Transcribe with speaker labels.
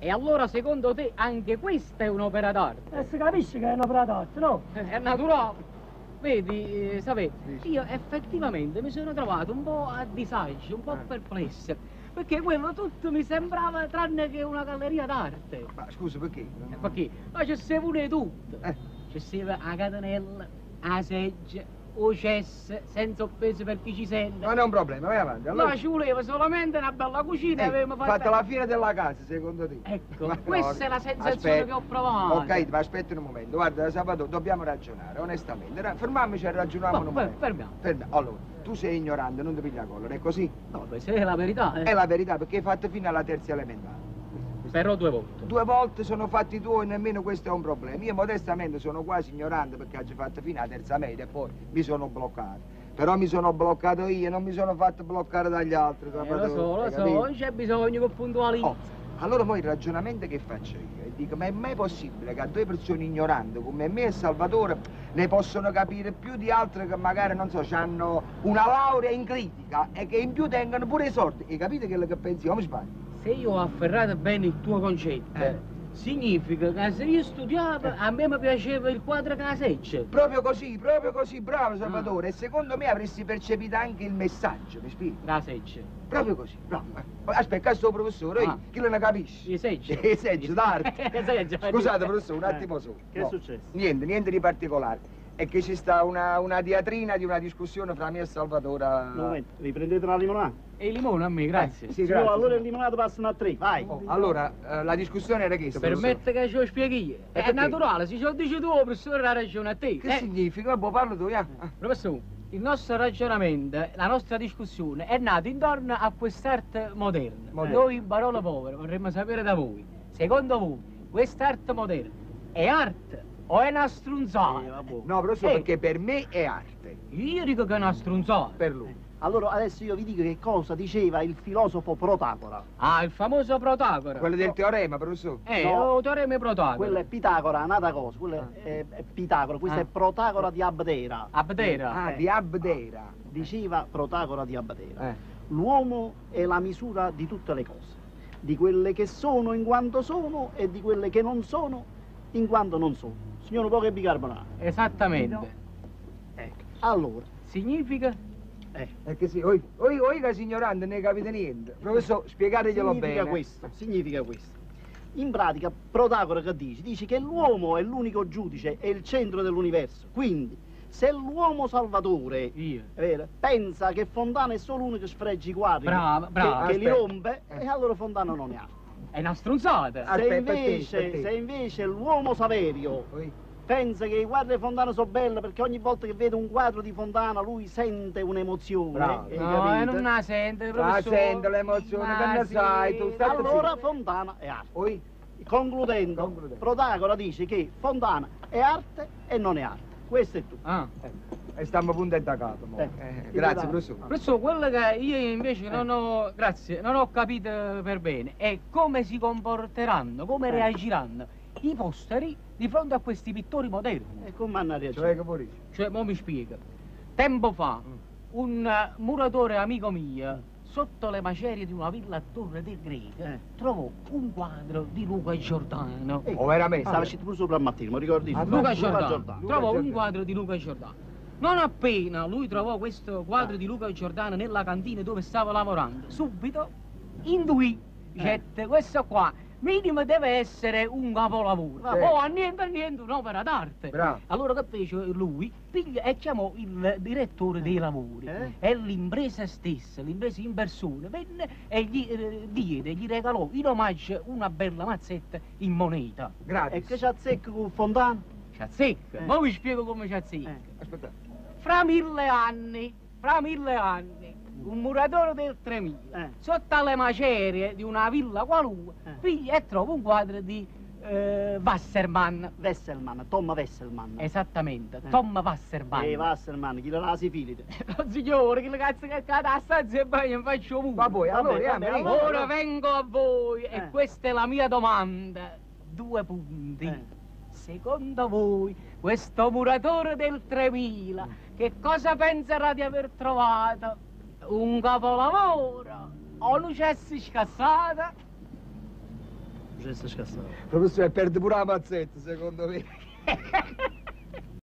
Speaker 1: E allora secondo te anche questa è un'opera d'arte?
Speaker 2: Si capisce che è un'opera d'arte, no?
Speaker 1: È naturale. Vedi, sapete, io effettivamente mi sono trovato un po' a disagio, un po' perplesso, perché quello tutto mi sembrava tranne che una galleria d'arte.
Speaker 3: Ma scusa, perché?
Speaker 1: Perché? Ma c'è pure tutto. C'è la catenella, la seggia, o cesse, senza offese per chi ci sente.
Speaker 3: Non è un problema, vai avanti. Allora...
Speaker 1: No, ci voleva solamente una bella cucina e avevamo
Speaker 3: fatto la fine della casa, secondo te?
Speaker 1: Ecco,
Speaker 3: ma
Speaker 1: questa è la sensazione che ho provato.
Speaker 3: Ok, ma aspetta un momento. Guarda, Sabato, dobbiamo ragionare, onestamente. Fermiamoci e ragioniamo un momento.
Speaker 1: Fermiamo.
Speaker 3: Allora, tu sei ignorante, non ti piglia collera, è così?
Speaker 1: No, questa è la verità,
Speaker 3: È la verità, perché hai fatto fino alla terza elementare.
Speaker 1: Però 2 volte.
Speaker 3: 2 volte sono fatti tuoi, nemmeno questo è un problema. Io modestamente sono quasi ignorante perché ho fatto fino alla terza media e poi mi sono bloccato. Però mi sono bloccato io, non mi sono fatto bloccare dagli altri.
Speaker 1: Lo so, non c'è bisogno che puntualizzi.
Speaker 3: Allora poi il ragionamento che faccio io, e dico, ma è mai possibile che a 2 persone ignoranti come me e Salvatore ne possono capire più di altre che magari, non so, hanno una laurea in critica e che in più tengono pure i soldi? E capite quello che pensi? Come sbaglio?
Speaker 1: Se io ho afferrato bene il tuo concetto, significa che se io studiavo, a me mi piaceva il quadro che la seccia.
Speaker 3: Proprio così, bravo Salvatore. E secondo me avresti percepito anche il messaggio, mi spieghi?
Speaker 1: La seccia.
Speaker 3: Proprio così, bravo. Aspetta, questo professore, chi lo ne capisce?
Speaker 1: I seggi.
Speaker 3: I seggi, d'arte. Scusate, professore, un attimo solo.
Speaker 2: Che è successo?
Speaker 3: Niente di particolare. È che ci sta una diatrina di una discussione fra me e Salvatore.
Speaker 2: Un momento, riprendete la limonata?
Speaker 1: E il limone a me, grazie.
Speaker 3: Sì, grazie.
Speaker 2: Allora il limonato passano a 3, vai.
Speaker 3: Allora, la discussione era questa,
Speaker 1: Permette che ce lo spieghi io. È naturale, se ce lo dici tu, professore, ha ragione a te.
Speaker 3: Che significa? Boh, parlo tu,
Speaker 1: Professore, il nostro ragionamento, la nostra discussione è nata intorno a quest'arte moderna. Noi in parole povere vorremmo sapere da voi, secondo voi, quest'arte moderna è arte o è una strunzata?
Speaker 3: No, professore, perché per me è arte.
Speaker 1: Io dico che è una strunzata.
Speaker 3: Per lui.
Speaker 2: Allora adesso io vi dico che cosa diceva il filosofo Protagora.
Speaker 1: Ah, il famoso Protagora.
Speaker 3: Quello del teorema, professore?
Speaker 1: No, teorema Protagora.
Speaker 2: Quello è Pitagora, un'altra cosa, quello è Pitagora, questo è Protagora di Abdera.
Speaker 1: Abdera?
Speaker 3: Di Abdera.
Speaker 2: Diceva Protagora di Abdera. L'uomo è la misura di tutte le cose, di quelle che sono in quanto sono e di quelle che non sono in quanto non sono. Signor, un po' che bicarbonato.
Speaker 1: Esattamente.
Speaker 2: No. Ecco, allora.
Speaker 1: Significa?
Speaker 3: È che sì, che signorante, ne capite niente. Professore, spiegateglielo bene.
Speaker 2: Significa questo. In pratica, Protagora che dice? Dice che l'uomo è l'unico giudice, è il centro dell'universo. Quindi, se l'uomo Salvatore pensa che Fontana è solo uno che sfreggia i quadri, che li rompe, e allora Fontana non ne ha.
Speaker 1: È una strunzata.
Speaker 2: Se invece l'uomo Saverio pensa che i quadri di Fontana sono belli perché ogni volta che vede un quadro di Fontana lui sente un'emozione.
Speaker 1: No, non la sente, professore.
Speaker 3: La sente l'emozione, che ne sai tu?
Speaker 2: Allora Fontana è arte. Concludendo, Protagora dice che Fontana è arte e non è arte. Questo è tutto.
Speaker 3: E stiamo punto e da capo. Grazie, professore.
Speaker 1: Professore, quello che io invece non ho capito per bene è come si comporteranno, come reagiranno i posteri di fronte a questi pittori moderni.
Speaker 2: E come hanno reagito?
Speaker 1: Cioè, mo mi spiega. Tempo fa, un muratore amico mio, sotto le macerie di una villa a Torre del Greco, trovò un quadro di Luca Giordano.
Speaker 3: Veramente?
Speaker 2: Stava scritto pure sopra al mattino, mi ricordi?
Speaker 1: Luca Giordano. Trovò un quadro di Luca Giordano. Non appena lui trovò questo quadro di Luca Giordano nella cantina dove stava lavorando, subito intuì, dicette, questo qua minimo deve essere un capolavoro. Oh, a niente, un'opera d'arte. Allora che fece lui? Piglia e chiamò il direttore dei lavori e l'impresa stessa, l'impresa in persona, venne e gli regalò in omaggio una bella mazzetta in moneta.
Speaker 3: Grazie.
Speaker 2: E che ci azzecca con Fontana?
Speaker 1: Ci azzecca? Ma vi spiego come ci azzecca.
Speaker 3: Aspetta.
Speaker 1: Fra mille anni, un muratore del 3000, sotto alle macerie di una villa qualunque, piglia e trova un quadro di Wassermann.
Speaker 2: Tom Wassermann.
Speaker 1: Esattamente, Tom Wassermann.
Speaker 2: Wassermann, chi la sifilide?
Speaker 1: Signore, che cazzo che cade a stanza e poi non faccio muto.
Speaker 3: Ma poi, allora,
Speaker 1: ora vengo a voi e questa è la mia domanda. 2 punti. Secondo voi, questo muratore del 3000, che cosa penserà di aver trovato? Un capolavoro o lucessi scassata?
Speaker 2: Ci sei scassato.
Speaker 3: Professore, perde pure la mazzetta, secondo me.